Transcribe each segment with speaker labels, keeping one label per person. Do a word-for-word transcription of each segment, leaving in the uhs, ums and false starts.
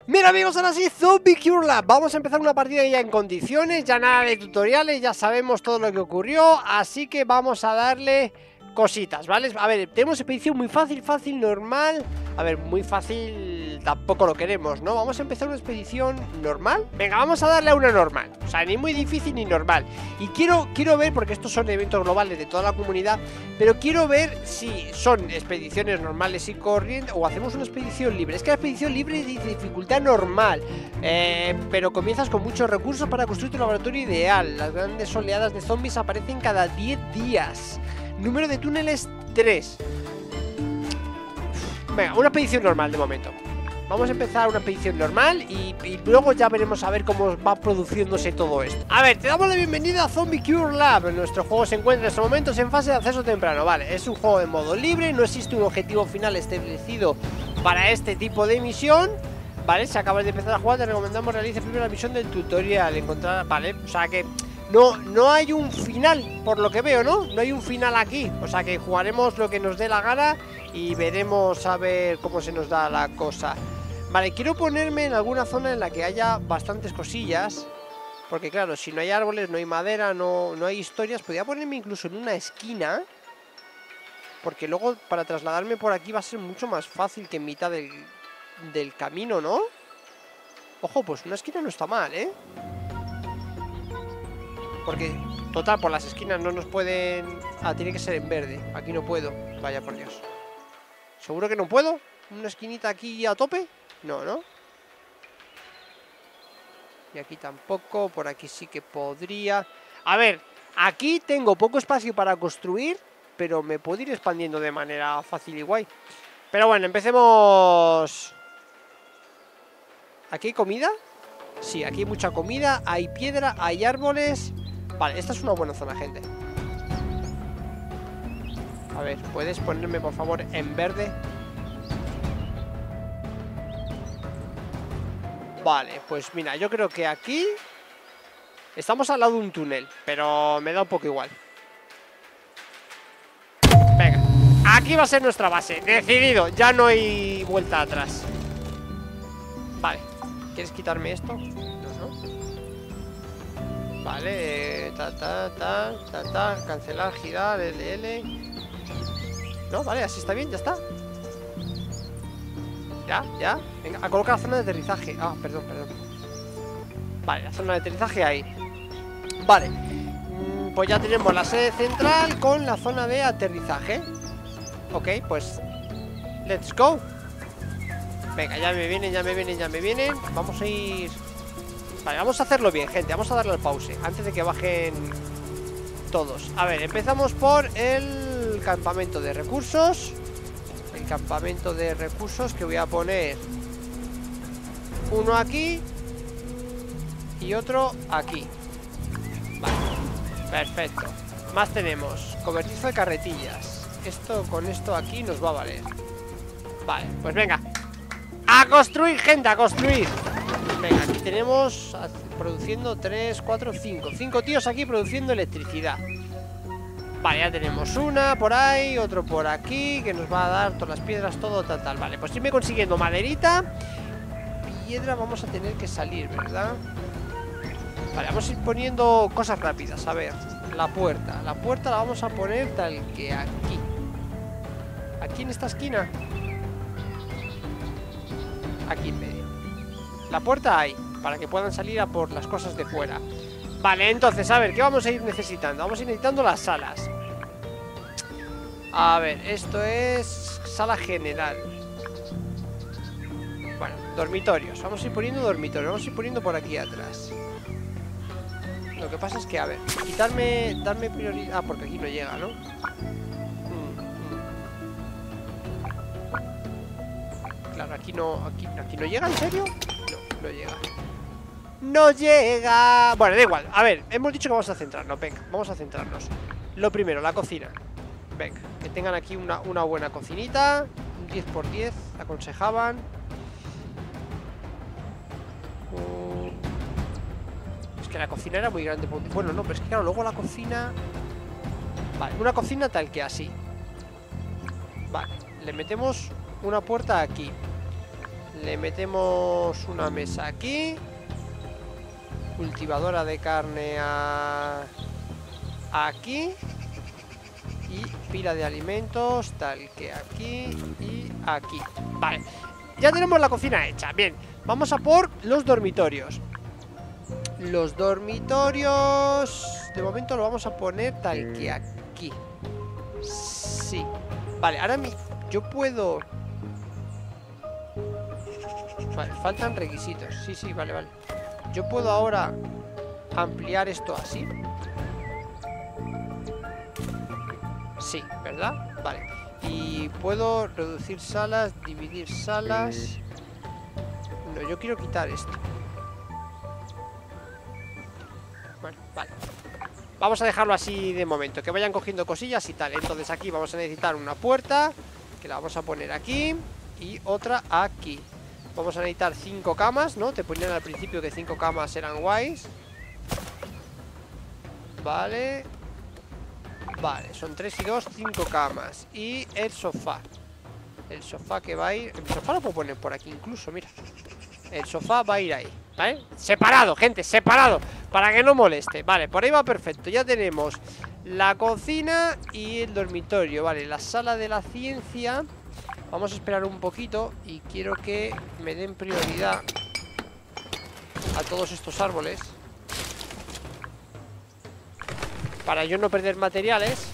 Speaker 1: Mira amigos, ahora sí, Zombie Cure Lab. Vamos a empezar una partida ya en condiciones. Ya nada de tutoriales, ya sabemos todo lo que ocurrió. Así que vamos a darle cositas, ¿vale? A ver, tenemos expedición muy fácil, fácil, normal. A ver, muy fácil tampoco lo queremos, ¿no? Vamos a empezar una expedición normal. Venga, vamos a darle a una normal. O sea, ni muy difícil ni normal. Y quiero, quiero ver, porque estos son eventos globales de toda la comunidad, pero quiero ver si son expediciones normales y corrientes o hacemos una expedición libre. Es que la expedición libre es de dificultad normal, eh, pero comienzas con muchos recursos para construir tu laboratorio ideal. Las grandes oleadas de zombies aparecen cada diez días. Número de túneles tres. Venga, una expedición normal de momento. Vamos a empezar una expedición normal y, y luego ya veremos a ver cómo va produciéndose todo esto. A ver, te damos la bienvenida a Zombie Cure Lab. Nuestro juego se encuentra en estos momentos en fase de acceso temprano. Vale, es un juego de modo libre, no existe un objetivo final establecido para este tipo de misión. Vale, si acabas de empezar a jugar, te recomendamos realices primero la misión del tutorial. Encontrar, vale, o sea que no, no hay un final, por lo que veo, ¿no? No hay un final aquí, o sea que jugaremos lo que nos dé la gana y veremos a ver cómo se nos da la cosa. Vale, quiero ponerme en alguna zona en la que haya bastantes cosillas, porque claro, si no hay árboles, no hay madera, no, no hay historias. Podría ponerme incluso en una esquina, porque luego para trasladarme por aquí va a ser mucho más fácil que en mitad del, del camino, ¿no? Ojo, pues una esquina no está mal, ¿eh? Porque, total, por las esquinas no nos pueden... Ah, tiene que ser en verde. Aquí no puedo. Vaya por Dios. ¿Seguro que no puedo? ¿Una esquinita aquí a tope? No, ¿no? Y aquí tampoco. Por aquí sí que podría. A ver, aquí tengo poco espacio para construir, pero me puedo ir expandiendo de manera fácil y guay. Pero bueno, empecemos. ¿Aquí hay comida? Sí, aquí hay mucha comida. Hay piedra, hay árboles. Vale, esta es una buena zona, gente. A ver, ¿puedes ponerme por favor en verde? Vale, pues mira, yo creo que aquí estamos al lado de un túnel, pero me da un poco igual. Venga, aquí va a ser nuestra base. Decidido, ya no hay vuelta atrás. Vale, ¿quieres quitarme esto? No, no. Vale, ta, ta, ta, ta, ta, cancelar, girar, L L. No, vale, así está bien, ya está. Ya, ya. Venga, a colocar la zona de aterrizaje. Ah, perdón, perdón. Vale, la zona de aterrizaje ahí. Vale. Mm, pues ya tenemos la sede central con la zona de aterrizaje. Ok, pues let's go. Venga, ya me vienen, ya me vienen, ya me vienen. Vamos a ir... Vale, vamos a hacerlo bien, gente. Vamos a darle al pause antes de que bajen todos. A ver, empezamos por el campamento de recursos. El campamento de recursos que voy a poner uno aquí y otro aquí. Vale, perfecto. Más tenemos cobertizo de carretillas. Esto con esto aquí nos va a valer. Vale, pues venga, a construir, gente, a construir. Venga, aquí tenemos produciendo tres, cuatro, cinco cinco tíos aquí produciendo electricidad. Vale, ya tenemos una por ahí, otro por aquí, que nos va a dar todas las piedras, todo tal, tal. Vale, pues irme consiguiendo maderita. Piedra vamos a tener que salir, ¿verdad? Vale, vamos a ir poniendo cosas rápidas. A ver, la puerta. La puerta la vamos a poner tal que aquí. Aquí en esta esquina. Aquí en medio. La puerta ahí, para que puedan salir a por las cosas de fuera. Vale, entonces, a ver, ¿qué vamos a ir necesitando? Vamos a ir necesitando las salas. A ver, esto es sala general. Bueno, dormitorios. Vamos a ir poniendo dormitorios. Vamos a ir poniendo por aquí atrás. Lo que pasa es que, a ver, quitarme, darme prioridad. Ah, porque aquí no llega, ¿no? Mm, mm. Claro, aquí no, aquí, aquí no llega, ¿en serio? No, no llega. ¡No llega! Bueno, da igual. A ver, hemos dicho que vamos a centrarnos. Venga, vamos a centrarnos. Lo primero, la cocina. Venga, que tengan aquí una, una buena cocinita. Un diez por diez, aconsejaban. uh, Es que la cocina era muy grande. Bueno, no, pero es que claro, luego la cocina... Vale, una cocina tal que así. Vale, le metemos una puerta aquí. Le metemos una mesa aquí. Cultivadora de carne a... aquí. Y pila de alimentos, tal que aquí y aquí. Vale, ya tenemos la cocina hecha. Bien, vamos a por los dormitorios. Los dormitorios de momento lo vamos a poner tal que aquí. Sí. Vale, ahora mi... yo puedo... Vale, faltan requisitos. Sí, sí, vale, vale. Yo puedo ahora ampliar esto así. Sí, ¿verdad? Vale. Y puedo reducir salas, dividir salas. No, yo quiero quitar esto. Bueno, vale. Vamos a dejarlo así de momento, que vayan cogiendo cosillas y tal. Entonces aquí vamos a necesitar una puerta, que la vamos a poner aquí. Y otra aquí. Vamos a necesitar cinco camas, ¿no? Te ponían al principio que cinco camas eran guays. Vale. Vale, son tres y dos, cinco camas. Y el sofá. El sofá que va a ir... El sofá lo puedo poner por aquí incluso, mira. El sofá va a ir ahí, ¿vale? Separado, gente, separado, para que no moleste. Vale, por ahí va perfecto. Ya tenemos la cocina y el dormitorio. Vale, la sala de la ciencia. Vamos a esperar un poquito. Y quiero que me den prioridad a todos estos árboles, para yo no perder materiales.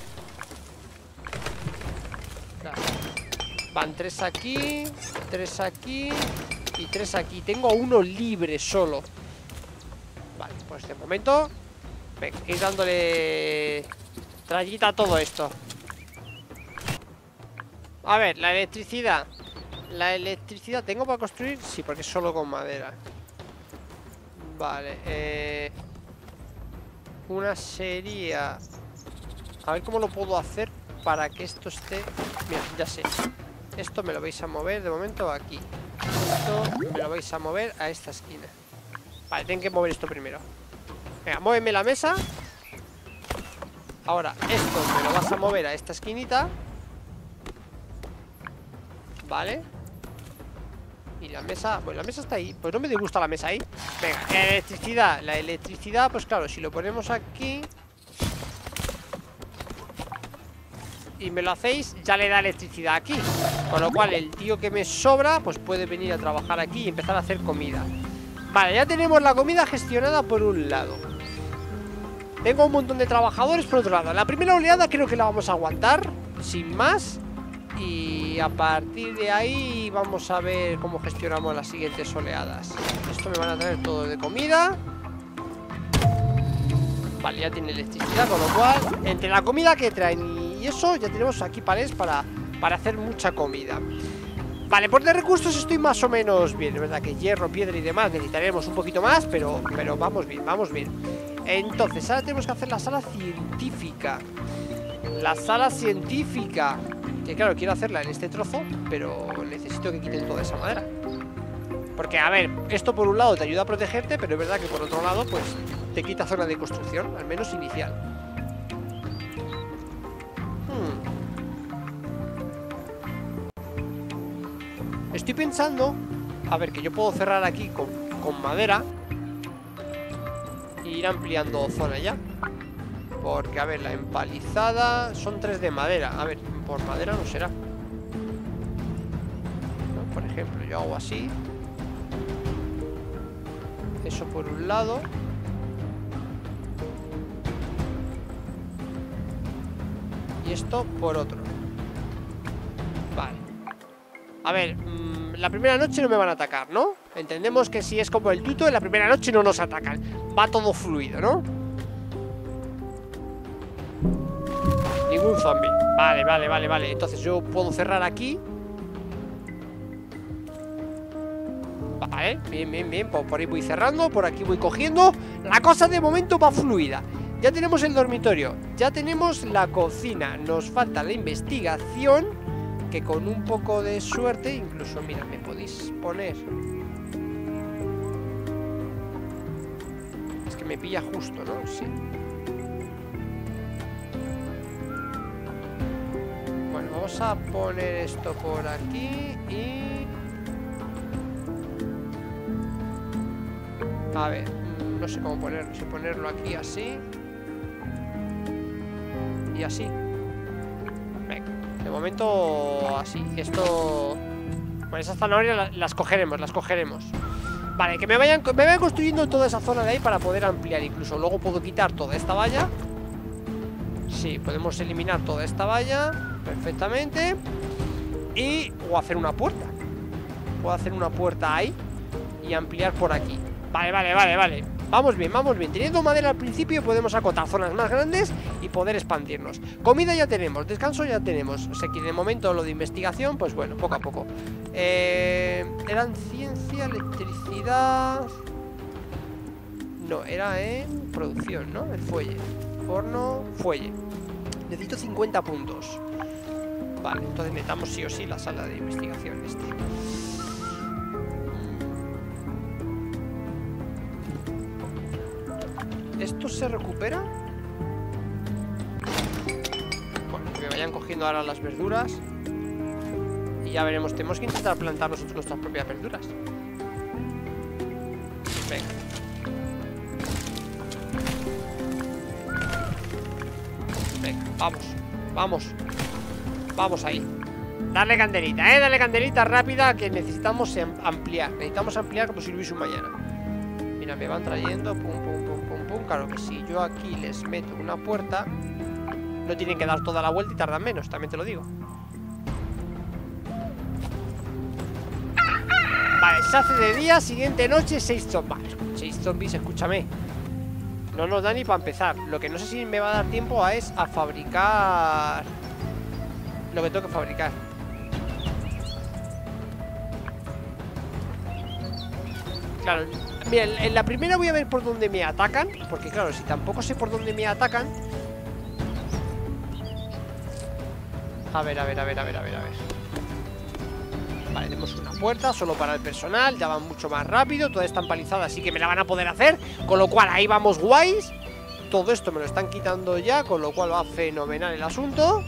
Speaker 1: Van tres aquí, tres aquí y tres aquí. Tengo uno libre solo. Vale, pues de momento venga, ir dándole trayita a todo esto. A ver, la electricidad. La electricidad, ¿tengo para construir? Sí, porque es solo con madera. Vale, eh... una sería... A ver cómo lo puedo hacer para que esto esté... Mira, ya sé. Esto me lo vais a mover de momento aquí. Esto me lo vais a mover a esta esquina. Vale, tengo que mover esto primero. Venga, muéveme la mesa. Ahora, esto me lo vas a mover a esta esquinita. Vale. Y la mesa... Bueno, la mesa está ahí. Pues no me disgusta la mesa ahí. Venga, electricidad. La electricidad, pues claro, si lo ponemos aquí y me lo hacéis, ya le da electricidad aquí. Con lo cual el tío que me sobra pues puede venir a trabajar aquí y empezar a hacer comida. Vale, ya tenemos la comida gestionada por un lado. Tengo un montón de trabajadores por otro lado. La primera oleada creo que la vamos a aguantar sin más. Y a partir de ahí vamos a ver cómo gestionamos las siguientes oleadas. Esto me van a traer todo de comida. Vale, ya tiene electricidad, con lo cual entre la comida que traen y eso ya tenemos aquí palés para, para hacer mucha comida. Vale, por de recursos estoy más o menos bien. Es verdad que hierro, piedra y demás necesitaremos un poquito más, pero, pero vamos bien, vamos bien. Entonces ahora tenemos que hacer la sala científica. La sala científica, que claro, quiero hacerla en este trozo, pero necesito que quiten toda esa madera. Porque, a ver, esto por un lado te ayuda a protegerte, pero es verdad que por otro lado, pues, te quita zona de construcción, al menos inicial. Hmm. Estoy pensando, a ver, que yo puedo cerrar aquí con, con madera e ir ampliando zona ya. Porque, a ver, la empalizada son tres de madera. A ver, por madera no será, ¿no? Por ejemplo, yo hago así. Eso por un lado. Y esto por otro. Vale. A ver, mmm, la primera noche no me van a atacar, ¿no? Entendemos que si es como el tuto, en la primera noche no nos atacan. Va todo fluido, ¿no? Ningún zombie. Vale, vale, vale, vale. Entonces yo puedo cerrar aquí. Vale, bien, bien, bien. Por ahí voy cerrando, por aquí voy cogiendo. La cosa de momento va fluida. Ya tenemos el dormitorio, ya tenemos la cocina. Nos falta la investigación, que con un poco de suerte, incluso, mira, me podéis poner... Es que me pilla justo, ¿no? Sí. Bueno, vamos a poner esto por aquí y... A ver, no sé cómo ponerlo. Si ponerlo aquí así. Y así. Venga, de momento así. Esto... Bueno, esas zanahorias las cogeremos, las cogeremos. Vale, que me vayan, me vayan construyendo toda esa zona de ahí para poder ampliar. Incluso luego puedo quitar toda esta valla. Sí, podemos eliminar toda esta valla perfectamente. Y... o hacer una puerta. Puedo hacer una puerta ahí y ampliar por aquí. Vale, vale, vale, vale. Vamos bien, vamos bien. Teniendo madera al principio podemos acotar zonas más grandes y poder expandirnos. Comida ya tenemos, descanso ya tenemos. O sea que de momento lo de investigación, pues bueno, poco a poco. eh, Eran ciencia, electricidad... No, era en producción, ¿no? El fuelle. Horno, fuelle. Necesito cincuenta puntos. Vale, entonces necesitamos sí o sí la sala de investigación este. ¿Esto se recupera? Bueno, que me vayan cogiendo ahora las verduras. Y ya veremos, tenemos que intentar plantar nosotros nuestras propias verduras. Venga. Venga, vamos, vamos. Vamos ahí. Darle candelita, eh, darle candelita rápida. Que necesitamos ampliar. Necesitamos ampliar como si lo hubiese un mañana. Mira, me van trayendo, pum, pum, pum, pum, pum. Claro que si yo aquí les meto una puerta, no tienen que dar toda la vuelta y tardan menos, también te lo digo. Vale, se hace de día, siguiente noche, seis zombies. Vale, seis zombies, escúchame. No nos da ni para empezar. Lo que no sé si me va a dar tiempo a es a fabricar lo que tengo que fabricar. Claro, mira, en la primera voy a ver por dónde me atacan. Porque claro, si tampoco sé por dónde me atacan. A ver, a ver, a ver, a ver, a ver, a ver. Vale, tenemos una puerta solo para el personal. Ya van mucho más rápido, toda está empalizada, así que me la van a poder hacer. Con lo cual, ahí vamos guays. Todo esto me lo están quitando ya, con lo cual va fenomenal el asunto.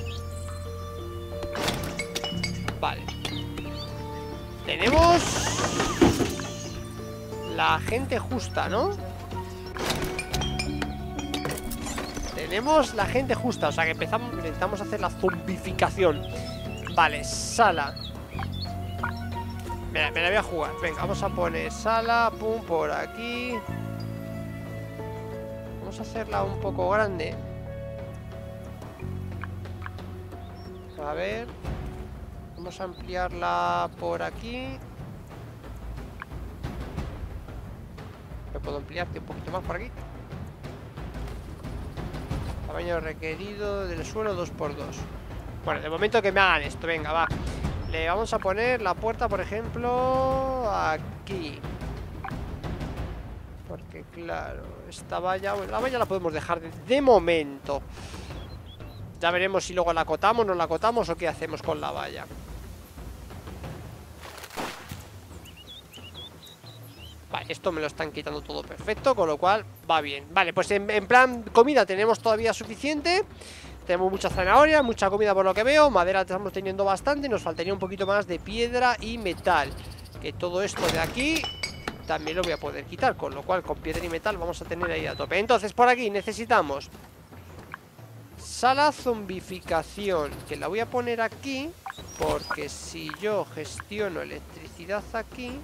Speaker 1: Vale. Tenemos la gente justa, ¿no? Tenemos la gente justa, o sea que empezamos, necesitamos hacer la zombificación. Vale, sala. Mira, me la voy a jugar. Venga, vamos a poner sala, pum, por aquí. Vamos a hacerla un poco grande. A ver. Vamos a ampliarla por aquí. ¿Me puedo ampliarte un poquito más por aquí? Tamaño requerido del suelo dos por dos. Bueno, de momento que me hagan esto. Venga, va. Le vamos a poner la puerta, por ejemplo, aquí. Porque claro, esta valla, bueno, la valla la podemos dejar de, de momento. Ya veremos si luego la acotamos, no la acotamos o qué hacemos con la valla. Vale, esto me lo están quitando todo perfecto, con lo cual va bien. Vale, pues en, en plan comida tenemos todavía suficiente. Tenemos mucha zanahoria, mucha comida por lo que veo. Madera estamos teniendo bastante. Nos faltaría un poquito más de piedra y metal. Que todo esto de aquí también lo voy a poder quitar. Con lo cual con piedra y metal vamos a tener ahí a tope. Entonces por aquí necesitamos sala zombificación, que la voy a poner aquí. Porque si yo gestiono electricidad aquí...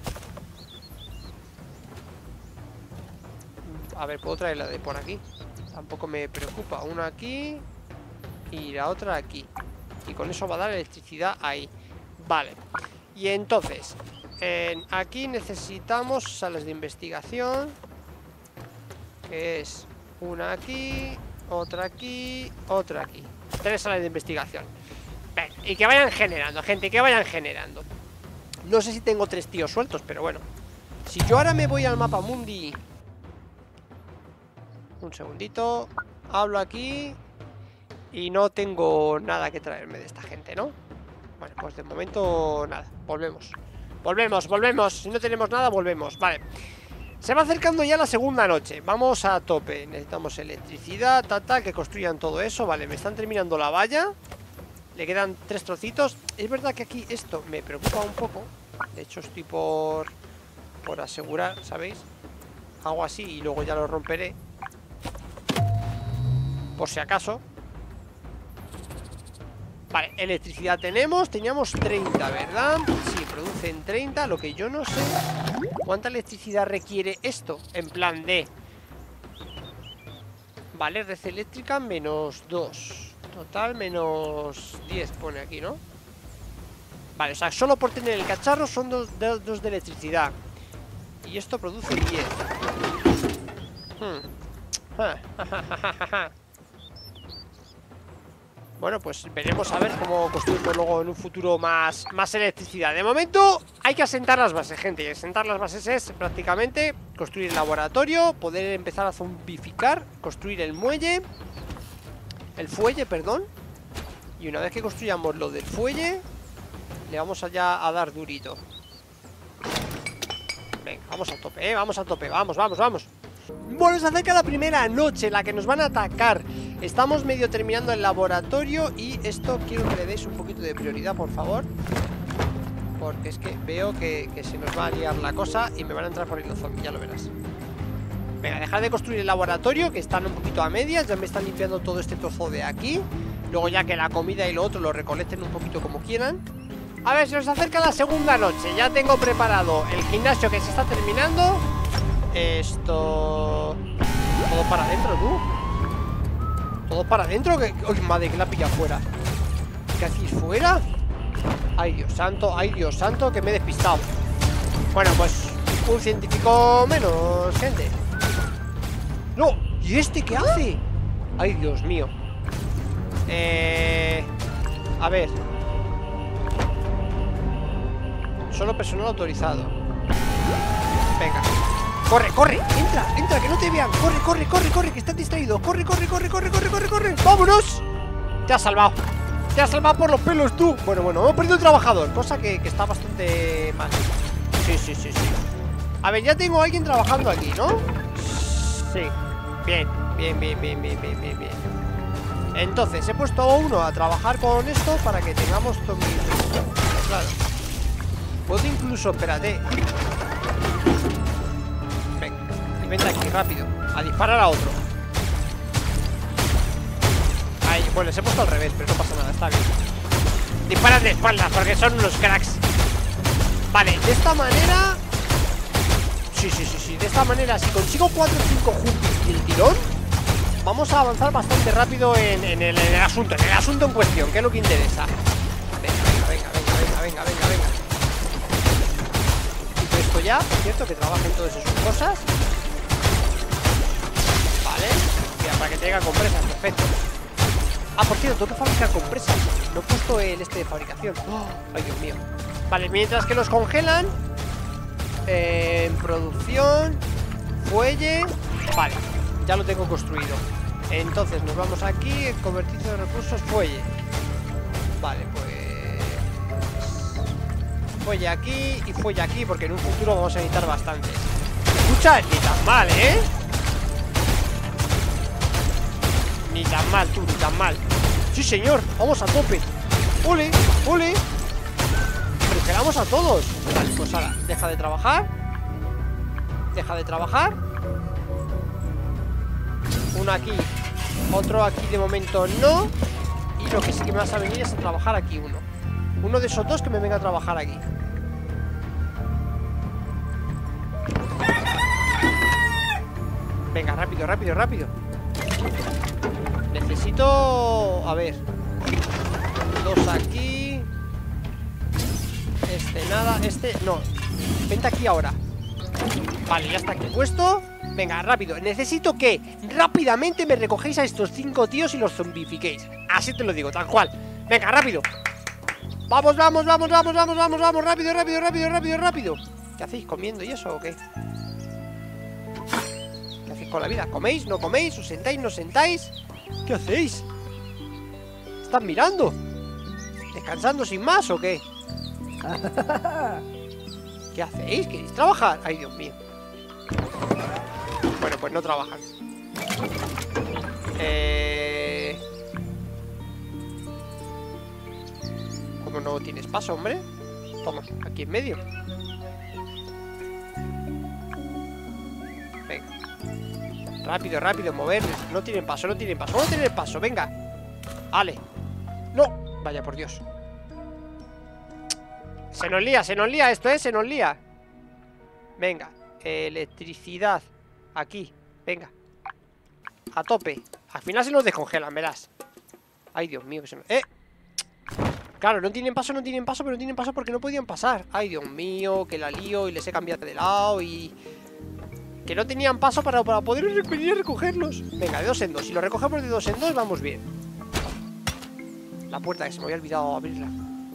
Speaker 1: A ver, puedo traerla de por aquí. Tampoco me preocupa. Una aquí y la otra aquí. Y con eso va a dar electricidad ahí. Vale. Y entonces, en aquí necesitamos salas de investigación. Que es una aquí, otra aquí, otra aquí. Tres salas de investigación. Ven, y que vayan generando, gente, que vayan generando. No sé si tengo tres tíos sueltos, pero bueno. Si yo ahora me voy al mapa mundi... Un segundito. Hablo aquí. Y no tengo nada que traerme de esta gente, ¿no? Bueno, pues de momento nada. Volvemos. Volvemos, volvemos. Si no tenemos nada, volvemos. Vale. Se va acercando ya la segunda noche. Vamos a tope. Necesitamos electricidad, tata, que construyan todo eso. Vale, me están terminando la valla. Le quedan tres trocitos. Es verdad que aquí esto me preocupa un poco. De hecho, estoy por... Por asegurar, ¿sabéis? Hago así y luego ya lo romperé, por si acaso. Vale, electricidad tenemos. Teníamos treinta, ¿verdad? Sí, producen treinta. Lo que yo no sé, ¿cuánta electricidad requiere esto? En plan de... Vale, red eléctrica menos dos. Total menos diez pone aquí, ¿no? Vale, o sea, solo por tener el cacharro son dos de, dos de electricidad. Y esto produce diez. Hmm. Bueno, pues veremos a ver cómo construimos luego en un futuro más, más electricidad. De momento hay que asentar las bases, gente. Y asentar las bases es prácticamente construir el laboratorio, poder empezar a zombificar, construir el muelle, el fuelle, perdón. Y una vez que construyamos lo del fuelle, le vamos allá a dar durito. Venga, vamos a tope, ¿eh? Vamos a tope, vamos, vamos, vamos. Bueno, se acerca la primera noche, la que nos van a atacar. Estamos medio terminando el laboratorio y esto quiero que le deis un poquito de prioridad, por favor. Porque es que veo que, que se nos va a liar la cosa y me van a entrar por ahí los zombies, ya lo verás. Venga, dejad de construir el laboratorio, que están un poquito a medias. Ya me están limpiando todo este trozo de aquí. Luego ya que la comida y lo otro lo recolecten un poquito como quieran. A ver, se nos acerca la segunda noche. Ya tengo preparado el gimnasio que se está terminando. Esto... Todo para adentro, tú. Todo para adentro. Que... ¡Uy, madre, que la pilla fuera! ¿Qué hacéis fuera? ¡Ay, Dios santo! ¡Ay, Dios santo! Que me he despistado. Bueno, pues un científico menos, gente. ¡No! ¿Y este qué hace? ¡Ay, Dios mío! Eh... A ver. Solo personal autorizado. Venga. Corre, corre, entra, entra, que no te vean. Corre, corre, corre, corre, que estás distraído. Corre, corre, corre, corre, corre, corre, corre. ¡Vámonos! Te has salvado. Te has salvado por los pelos, tú. Bueno, bueno, hemos perdido un trabajador. Cosa que, que está bastante mal. Sí, sí, sí, sí. A ver, ya tengo a alguien trabajando aquí, ¿no? Sí. Bien, bien, bien, bien, bien, bien, bien, bien. Entonces, he puesto a uno a trabajar con esto para que tengamos todo. Claro. Puedo incluso, espérate. Venga, y vente aquí, rápido. A disparar a otro. Ahí, bueno, les he puesto al revés, pero no pasa nada, está bien. Disparan de espaldas porque son unos cracks. Vale, de esta manera. Sí, sí, sí, sí. De esta manera, si consigo cuatro o cinco juntos y el tirón, vamos a avanzar bastante rápido en, en, el, en el asunto, en el asunto en cuestión, que es lo que interesa. Venga, venga, venga, venga, venga, venga, venga. Quito esto ya, ¿cierto? Que trabajen todas sus cosas. Vale. Mira, para que tenga compresas, perfecto. Ah, por cierto, tengo que fabricar compresas. No he puesto el este de fabricación. Oh, ay, Dios mío. Vale, mientras que los congelan. Eh, en producción. Fuelle. Vale, ya lo tengo construido. Entonces nos vamos aquí. Convertirse de recursos, fuelle. Vale, pues fuelle aquí y fuelle aquí, porque en un futuro vamos a necesitar bastante. Escucha, ni tan mal, ¿eh? Ni tan mal, tú, ni tan mal. Sí, señor, vamos a tope. Ole, ole. Congelamos a todos. Vale, pues ahora, deja de trabajar. Deja de trabajar. Uno aquí, otro aquí de momento no. Y lo que sí que me vas a venir es a trabajar aquí uno. Uno de esos dos que me venga a trabajar aquí. Venga, rápido, rápido, rápido. Necesito... A ver. Dos aquí. Este nada, este... No. Vente aquí ahora. Vale, ya está aquí puesto. Venga, rápido. Necesito que rápidamente me recogéis a estos cinco tíos y los zombifiquéis. Así te lo digo, tal cual. Venga, rápido. Vamos, vamos, vamos, vamos, vamos, vamos, vamos. Rápido, rápido, rápido, rápido, rápido. ¿Qué hacéis? ¿Comiendo y eso o qué? ¿Qué hacéis con la vida? ¿Coméis? ¿No coméis? ¿Os sentáis? ¿No os sentáis? ¿Qué hacéis? ¿Están mirando? ¿Descansando sin más o qué? ¿Qué hacéis? ¿Queréis trabajar? Ay, Dios mío. Bueno, pues no trabajan. Eh... ¿Cómo no tienes paso, hombre? Toma, aquí en medio. Venga. Rápido, rápido, moverles. No tienen paso, no tienen paso, no tienen paso, venga. Vale. No, vaya por Dios. Se nos lía, se nos lía esto, eh, se nos lía. Venga, electricidad. Aquí, venga. A tope. Al final se nos descongelan, verás. Ay, Dios mío, que se nos... ¡Eh! Claro, no tienen paso, no tienen paso, pero no tienen paso porque no podían pasar. Ay, Dios mío, que la lío y les he cambiado de lado y... Que no tenían paso para, para poder venir a recogerlos. Venga, de dos en dos. Si lo recogemos de dos en dos, vamos bien. La puerta, que se me había olvidado abrirla.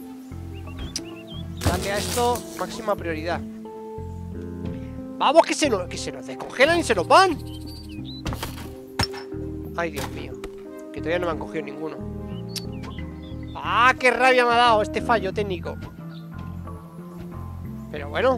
Speaker 1: Dale a esto máxima prioridad. Vamos, que se nos, que se nos descongelan y se nos van. Ay, Dios mío, que todavía no me han cogido ninguno. ¡Ah, qué rabia me ha dado este fallo técnico! Pero bueno,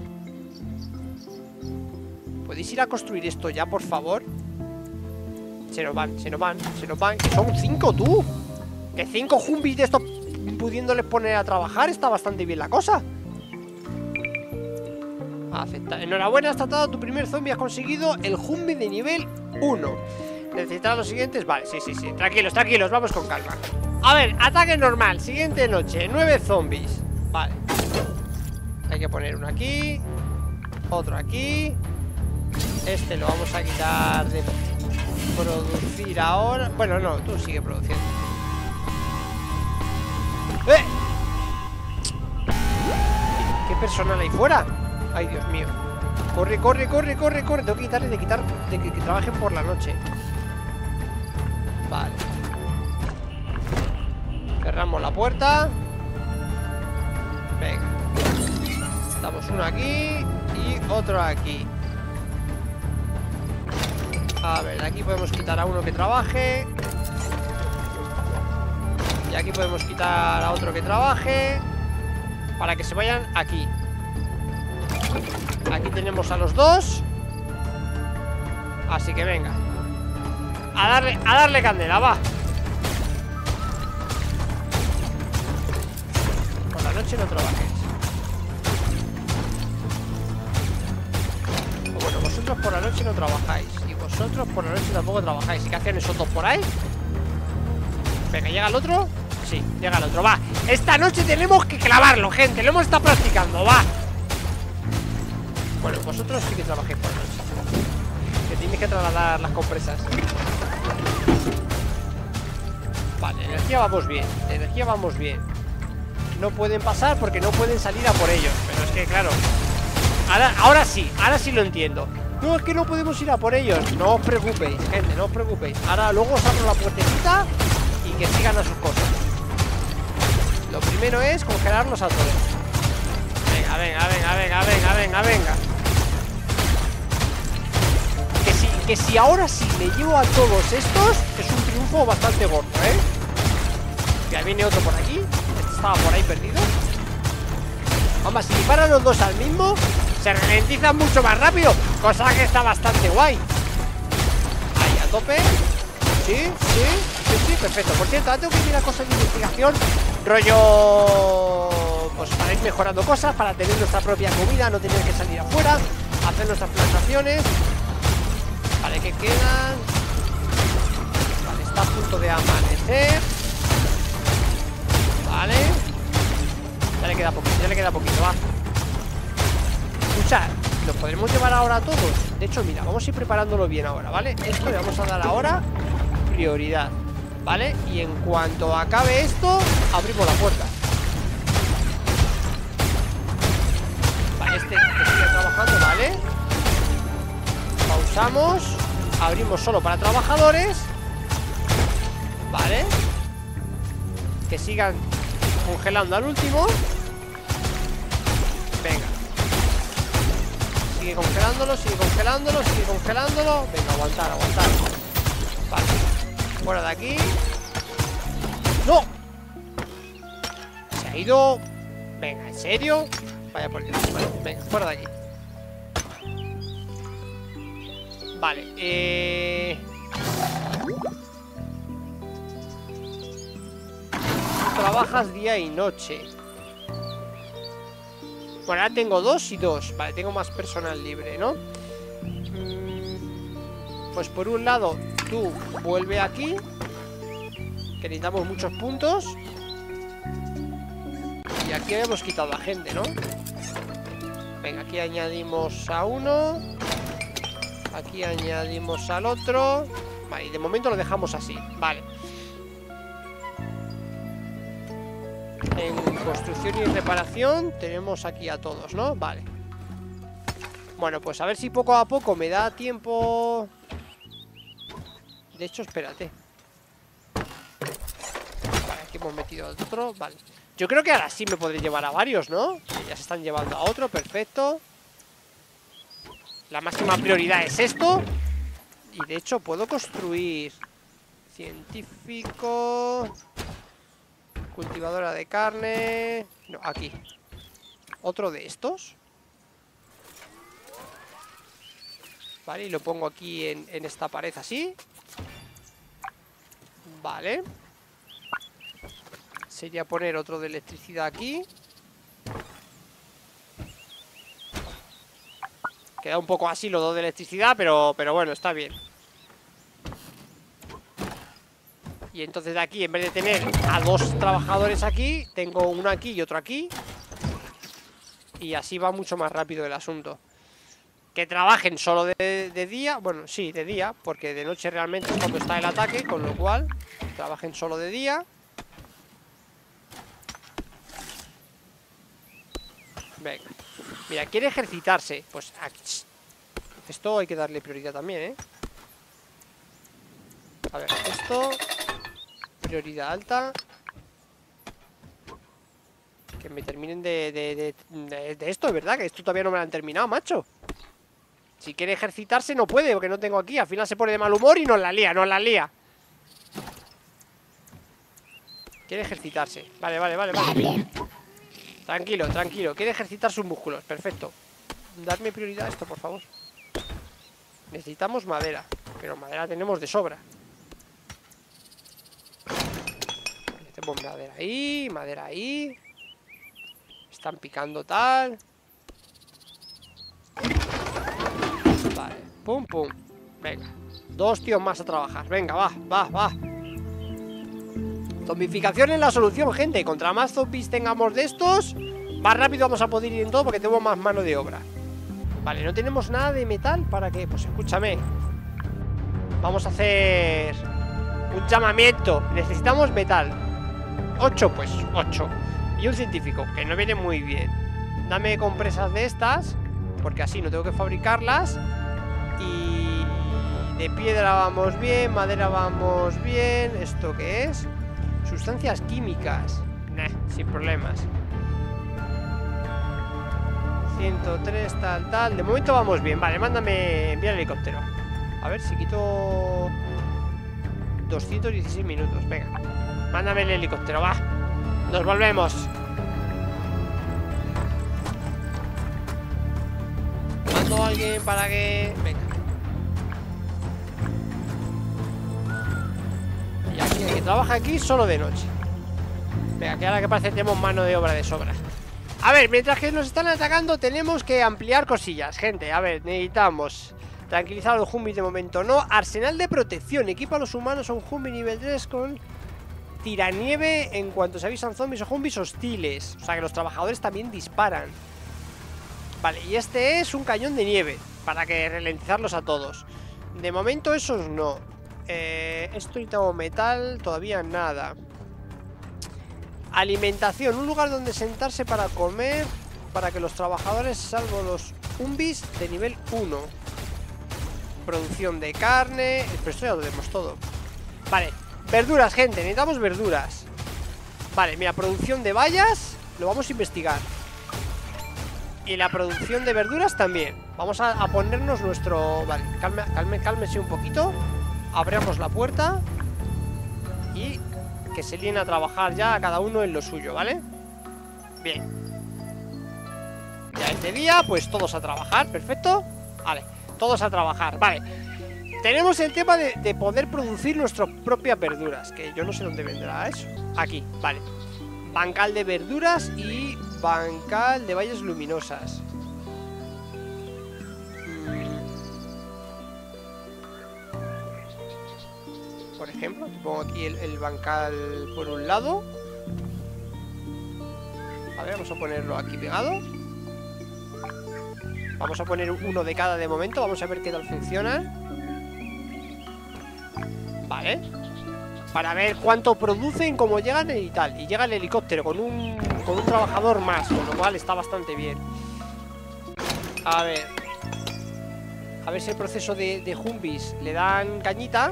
Speaker 1: ¿podéis ir a construir esto ya, por favor? Se nos van, se nos van, se nos van. Que son cinco, tú. Que cinco zombies de estos pudiéndoles poner a trabajar. Está bastante bien la cosa. Acepta. Enhorabuena, has tratado a tu primer zombie. Has conseguido el zombie de nivel uno. ¿Necesitas los siguientes? Vale, sí, sí, sí. Tranquilos, tranquilos, vamos con calma. A ver, ataque normal. Siguiente noche, nueve zombies. Vale. Hay que poner uno aquí. Otro aquí. Este lo vamos a quitar de producir ahora. Bueno, no, tú sigue produciendo. ¡Eh! ¿Qué personal hay fuera? Ay, Dios mío. Corre, corre, corre, corre, corre. Tengo que quitarle de quitar de que, que trabajen por la noche. Vale. Cerramos la puerta. Venga. Damos uno aquí y otro aquí. A ver, aquí podemos quitar a uno que trabaje. Y aquí podemos quitar a otro que trabaje. Para que se vayan aquí. Aquí tenemos a los dos. Así que venga. A darle, a darle candela, va. Por la noche no trabajes. O bueno, vosotros por la noche no trabajáis. Y vosotros por la noche tampoco trabajáis. ¿Y qué hacen esos dos por ahí? Venga, ¿llega el otro? Sí, llega el otro, va. Esta noche tenemos que clavarlo, gente. Lo hemos estado practicando, va. Bueno, vosotros sí que trabajéis por la noche. Que tenéis que trasladar las compresas. Vale, energía vamos bien. Energía vamos bien. No pueden pasar porque no pueden salir a por ellos. Pero es que, claro, Ahora, ahora sí, ahora sí lo entiendo. No, es que no podemos ir a por ellos. No os preocupéis, gente, no os preocupéis. Ahora luego os abro la puertecita y que sigan a sus cosas. Lo primero es congelarlos a todos. Venga, venga, venga, venga, venga, venga, venga. Que si, que si ahora sí me llevo a todos estos, es un triunfo bastante gordo, ¿eh? Ya viene otro por aquí. Este estaba por ahí perdido. Vamos, si disparan los dos al mismo, se ralentizan mucho más rápido, cosa que está bastante guay. Ahí, a tope. Sí, sí, sí, sí, perfecto. Por cierto, ahora tengo que ir a cosas de investigación, rollo, pues para ir mejorando cosas, para tener nuestra propia comida, no tener que salir afuera, hacer nuestras plantaciones. Vale, que quedan. Vale, está a punto de amanecer. Vale. Ya le queda poquito, ya le queda poquito, va. Escuchad, ¿los podremos llevar ahora a todos? De hecho, mira, vamos a ir preparándolo bien ahora, ¿vale? Esto le vamos a dar ahora prioridad, ¿vale? Y en cuanto acabe esto, abrimos la puerta. Vale, este que sigue trabajando, ¿vale? Pausamos. Abrimos solo para trabajadores. Vale. Que sigan congelando al último. Venga. Sigue congelándolo, sigue congelándolo, sigue congelándolo. Venga, aguantar, aguantar. Vale. Fuera de aquí. ¡No! Se ha ido. Venga, ¿en serio? Vaya por Dios. Vale, venga, fuera de aquí. Vale, eh... trabajas día y noche. Bueno, ahora tengo dos y dos. Vale, tengo más personal libre, ¿no? Mm, Pues por un lado, tú vuelve aquí, que necesitamos muchos puntos. Y aquí habíamos quitado a gente, ¿no? Venga, aquí añadimos a uno. Aquí añadimos al otro. Vale, y de momento lo dejamos así. Vale. En construcción y reparación tenemos aquí a todos, ¿no? Vale. Bueno, pues a ver si poco a poco me da tiempo. De hecho, espérate. Vale, aquí hemos metido otro. Vale. Yo creo que ahora sí me podré llevar a varios, ¿no? Ya se están llevando a otro, perfecto. La máxima prioridad es esto. Y de hecho puedo construir científico, cultivadora de carne. No, aquí. Otro de estos. Vale, y lo pongo aquí en, en esta pared así. Vale. Sería poner otro de electricidad aquí. Queda un poco así los dos de electricidad, pero, pero bueno, está bien. Y entonces de aquí, en vez de tener a dos trabajadores aquí, tengo uno aquí y otro aquí. Y así va mucho más rápido el asunto. Que trabajen solo de, de día. Bueno, sí, de día, porque de noche realmente es cuando está el ataque. Con lo cual, trabajen solo de día. Venga. Mira, quiere ejercitarse. Pues esto hay que darle prioridad también, ¿eh? A ver, esto. Prioridad alta. Que me terminen de, de, de, de, de esto, ¿verdad? Que esto todavía no me lo han terminado, macho. Si quiere ejercitarse no puede, porque no tengo aquí. Al final se pone de mal humor y nos la lía, nos la lía. Quiere ejercitarse. Vale, vale, vale, vale. Tranquilo, tranquilo. Quiere ejercitar sus músculos. Perfecto. Dadme prioridad a esto, por favor. Necesitamos madera. Pero madera tenemos de sobra. Tenemos madera ahí, madera ahí. Están picando tal. Vale, pum, pum. Venga, dos tíos más a trabajar. Venga, va, va, va. Zombificación es la solución, gente. Contra más zombies tengamos de estos, más rápido vamos a poder ir en todo, porque tenemos más mano de obra. Vale, no tenemos nada de metal. ¿Para qué? Pues escúchame. Vamos a hacer un llamamiento. Necesitamos metal. Ocho, pues, ocho. Y un científico, que no viene muy bien. Dame compresas de estas, porque así no tengo que fabricarlas. Y de piedra vamos bien, madera vamos bien. ¿Esto qué es? Sustancias químicas. Nah, sin problemas. ciento tres, tal, tal. De momento vamos bien. Vale, mándame enviar el helicóptero. A ver si quito doscientos dieciséis minutos. Venga, mándame el helicóptero, va. Nos volvemos. Mando a alguien para que... Venga. Y aquí el que trabaja aquí solo de noche. Venga, que ahora que parece que tenemos mano de obra de sobra. A ver, mientras que nos están atacando tenemos que ampliar cosillas, gente. A ver, necesitamos tranquilizar a los zombies de momento, no. Arsenal de protección, equipa a los humanos a un zombie nivel tres con tiranieve en cuanto se avisan zombies o zombies hostiles. O sea que los trabajadores también disparan. Vale, y este es un cañón de nieve para que ralentizarlos a todos. De momento esos no. eh, Esto necesitamos metal, todavía nada. Alimentación, un lugar donde sentarse para comer, para que los trabajadores, salvo los zombies, de nivel uno. Producción de carne. Pero esto ya lo tenemos todo. Vale, verduras, gente, necesitamos verduras. Vale, mira, producción de bayas lo vamos a investigar. Y la producción de verduras también. Vamos a, a ponernos nuestro... Vale, calme, calme, cálmese un poquito. Abramos la puerta y que se líen a trabajar ya cada uno en lo suyo, ¿vale? Bien. Ya es de día, pues todos a trabajar, perfecto. Vale, todos a trabajar, vale. Tenemos el tema de, de poder producir nuestras propias verduras, que yo no sé dónde vendrá eso. Aquí, vale. Bancal de verduras y bancal de valles luminosas. por ejemplo. Te pongo aquí el, el bancal por un lado. A ver, vamos a ponerlo aquí pegado. Vamos a poner uno de cada de momento. Vamos a ver qué tal funciona. Vale. Para ver cuánto producen, cómo llegan y tal. Y llega el helicóptero con un, con un trabajador más, con lo cual está bastante bien. A ver. A ver si el proceso de, de Jumbis le dan cañita.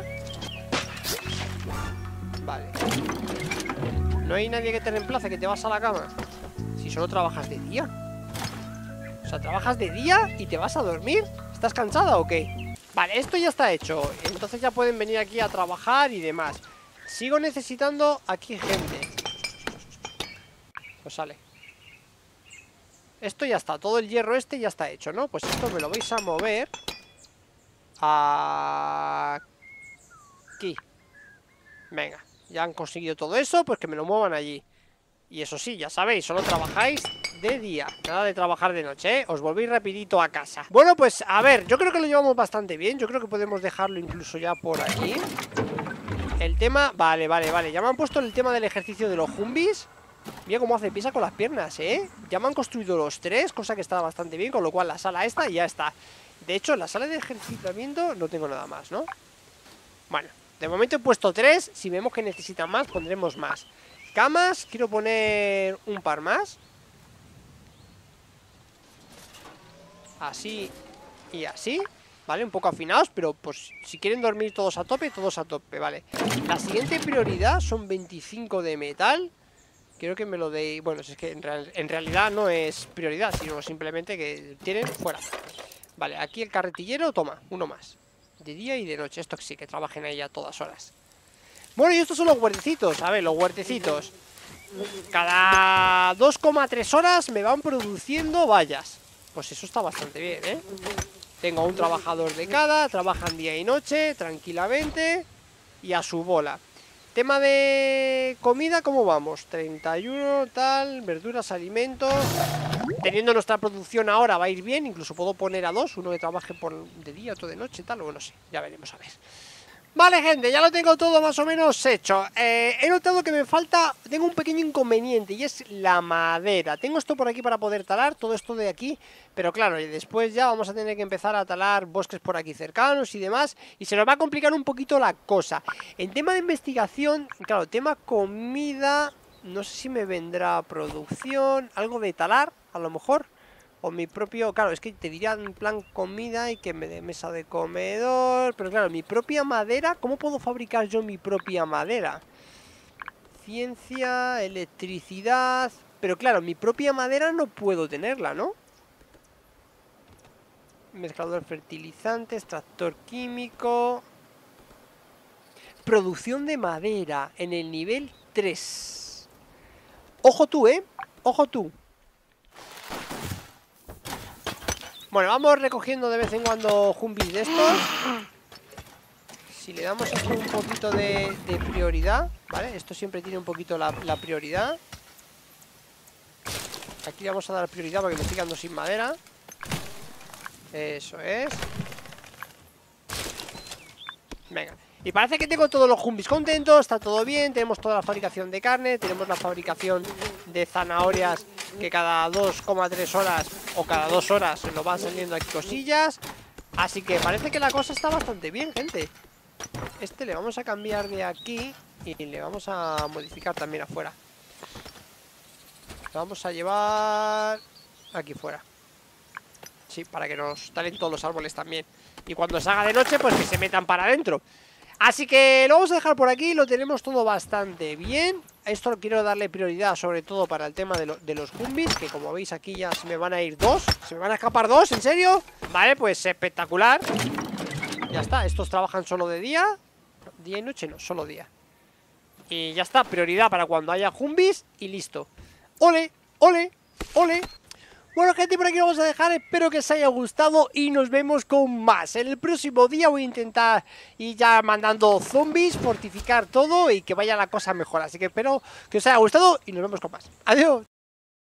Speaker 1: Vale. No hay nadie que te reemplace, que te vas a la cama. Si solo trabajas de día. O sea, trabajas de día y te vas a dormir. ¿Estás cansada o qué? Vale, esto ya está hecho. Entonces ya pueden venir aquí a trabajar y demás. Sigo necesitando aquí gente. Pues sale. Esto ya está, todo el hierro este ya está hecho, ¿no? Pues esto me lo vais a mover aquí. Venga, ya han conseguido todo eso, pues que me lo muevan allí. Y eso sí, ya sabéis, solo trabajáis de día, nada de trabajar de noche, ¿eh? Os volvéis rapidito a casa. Bueno, pues a ver, yo creo que lo llevamos bastante bien. Yo creo que podemos dejarlo incluso ya por aquí. El tema, vale, vale, vale. Ya me han puesto el tema del ejercicio de los Jumbis. Mira cómo hace pisa con las piernas, ¿eh? Ya me han construido los tres, cosa que está bastante bien. Con lo cual la sala esta ya está. De hecho, en la sala de ejercitamiento no tengo nada más, ¿no? Bueno, de momento he puesto tres. Si vemos que necesitan más, pondremos más. Camas, quiero poner un par más. Así y así. Vale, un poco afinados, pero pues si quieren dormir todos a tope, todos a tope, vale. La siguiente prioridad son veinticinco de metal. Quiero que me lo deis. Bueno, es que en, real, en realidad no es prioridad, sino simplemente que tienen fuera. Vale, aquí el carretillero, toma, uno más. De día y de noche, esto sí, que trabajen ahí a todas horas. Bueno, y estos son los huertecitos, a ver, los huertecitos. Cada dos coma tres horas me van produciendo vallas. Pues eso está bastante bien, ¿eh? Tengo un trabajador de cada, trabajan día y noche, tranquilamente. Y a su bola. Tema de comida, ¿cómo vamos? treinta y uno, tal, verduras, alimentos. Teniendo nuestra producción ahora va a ir bien. Incluso puedo poner a dos, uno que trabaje por de día, otro de noche, tal, o no sé, ya veremos a ver. Vale, gente, ya lo tengo todo más o menos hecho. eh, He notado que me falta, tengo un pequeño inconveniente, y es la madera. Tengo esto por aquí para poder talar, todo esto de aquí. Pero claro, y después ya vamos a tener que empezar a talar bosques por aquí cercanos y demás. Y se nos va a complicar un poquito la cosa. En tema de investigación, claro, tema comida, no sé si me vendrá producción, algo de talar, a lo mejor. O mi propio, claro, es que te diría en plan comida y que me dé mesa de comedor. Pero claro, mi propia madera, ¿cómo puedo fabricar yo mi propia madera? Ciencia, electricidad. Pero claro, mi propia madera no puedo tenerla, ¿no? Mezclador fertilizante, extractor químico. Producción de madera en el nivel tres. Ojo tú, ¿eh? Ojo tú. Bueno, vamos recogiendo de vez en cuando jumbis de estos. Si le damos esto un poquito de, de prioridad, ¿vale? Esto siempre tiene un poquito la, la prioridad. Aquí le vamos a dar prioridad porque me estoy quedando sin madera. Eso es. Venga. Y parece que tengo todos los jumbis contentos, está todo bien. Tenemos toda la fabricación de carne, tenemos la fabricación de zanahorias, que cada dos coma tres horas o cada dos horas se nos van saliendo aquí cosillas. Así que parece que la cosa está bastante bien, gente. Este le vamos a cambiar de aquí y le vamos a modificar también afuera. Lo vamos a llevar aquí fuera. Sí, para que nos talen todos los árboles también. Y cuando se haga de noche, pues que se metan para adentro. Así que lo vamos a dejar por aquí. Lo tenemos todo bastante bien. Esto quiero darle prioridad sobre todo para el tema de, lo, de los jumbis, que como veis aquí ya se me van a ir dos. Se me van a escapar dos, ¿en serio? Vale, pues espectacular. Ya está, estos trabajan solo de día. Día y noche no, solo día. Y ya está, prioridad para cuando haya jumbis y listo. ¡Ole! ¡Ole! ¡Ole! Bueno, gente, por aquí lo vamos a dejar. Espero que os haya gustado y nos vemos con más. En el próximo día voy a intentar ir ya mandando zombies, fortificar todo y que vaya la cosa mejor. Así que espero que os haya gustado y nos vemos con más. ¡Adiós!